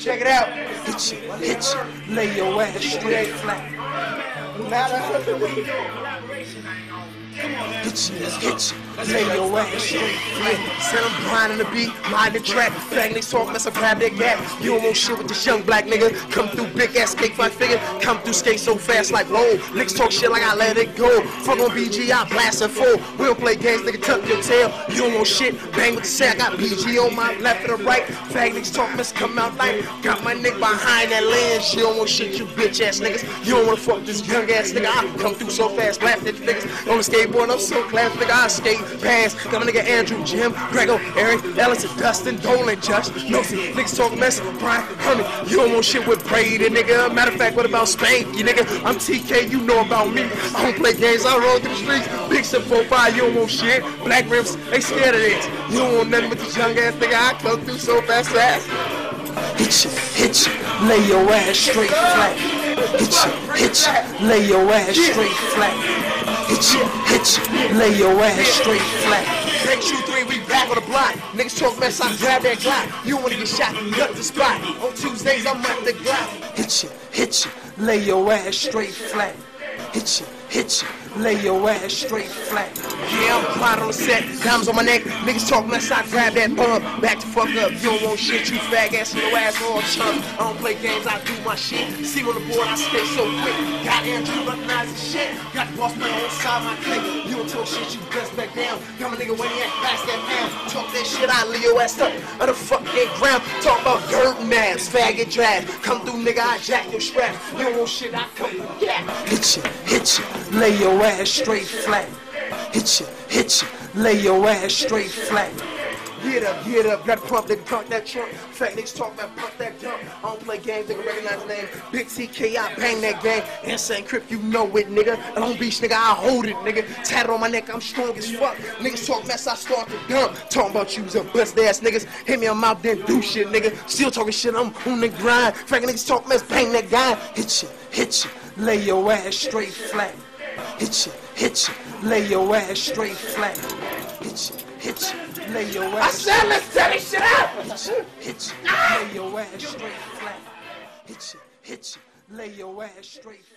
Check it out. Hit you, lay your ass straight flat. Hit you, lay your ass straight flat. Said I'm grinding the beat, mind the track. Faggots talk, mess up, grab that gap. You don't want shit with this young black nigga. Come through big ass cake, my figure. Come through skate so fast like whoa. Niggas talk shit like I let it go. Fuck on BG, I blast it full. We don't play games, nigga, tuck your tail. You don't want shit, bang with the sack. I got BG on my left and the right. Faggots talk, mess come out like. Got my nigga behind that lens. You don't want shit, you bitch ass niggas. You don't wanna fuck this young ass nigga. I come through so fast, blast at you niggas. On the skateboard, I'm so class, nigga. I skate past. Got my nigga Andrew, Jim, Grego, Eric, Ellis, Dustin, Dolan, Josh, Nosy, niggas talking mess, Brian, Herman. You don't want shit with Brady, nigga. Matter of fact, what about Spanky, nigga? I'm TK, you know about me. I don't play games, I roll through the streets. Big 745, you don't want shit. Black Rims, they scared of this. You don't want nothing with this young ass nigga. I come through so fast. Hit you, lay your ass straight flat. Hit you, lay your ass straight flat. Hit you, lay your ass straight flat. Break 2-3, we back on the block. Niggas talk mess, I grab that Glock. You wanna get shot, gut the spot. On Tuesdays, I'm at the Glock. Hit you, lay your ass straight flat. Hit you, lay your ass straight flat. Yeah, I'm quiet on the set, diamonds on my neck. Niggas talk mess, I grab that bump. Back the fuck up, you don't want shit, you fag ass in your ass all chump. I don't play games, I do my shit. See on the board, I stay so quick. Got Andrew, recognize the shit. Got the boss man on side my click. You don't talk shit, you best back down. Got my nigga when he act pass that pound. Talk that shit, I leave your ass up on the fucking ground. Talk about dirt maps, faggot drag. Come through, nigga, I jack your strap. You don't want shit, I come through, yeah. Hit you, lay your ass straight flat. Hit you, lay your ass straight flat. Get up, gotta pump, nigga, pump that trunk. Fat niggas talk about pump that dump. I don't play games, nigga, recognize the name. Big TK, I bang that game. Insane Crip, you know it, nigga. Long Beach, nigga, I hold it, nigga. Tatted on my neck, I'm strong as fuck. Niggas talk mess, I start to dump. Talking about you, some bust ass niggas. Hit me on my mouth, then do shit, nigga. Still talking shit, I'm on the grind. Faggot niggas talk mess, bang that guy. Hit you, lay your ass straight flat. Hit you, lay your ass straight flat. Hit you, lay your ass. I said, let's tell this shit out. Hit you, lay your ass straight flat. Hit you, lay your ass straight flat.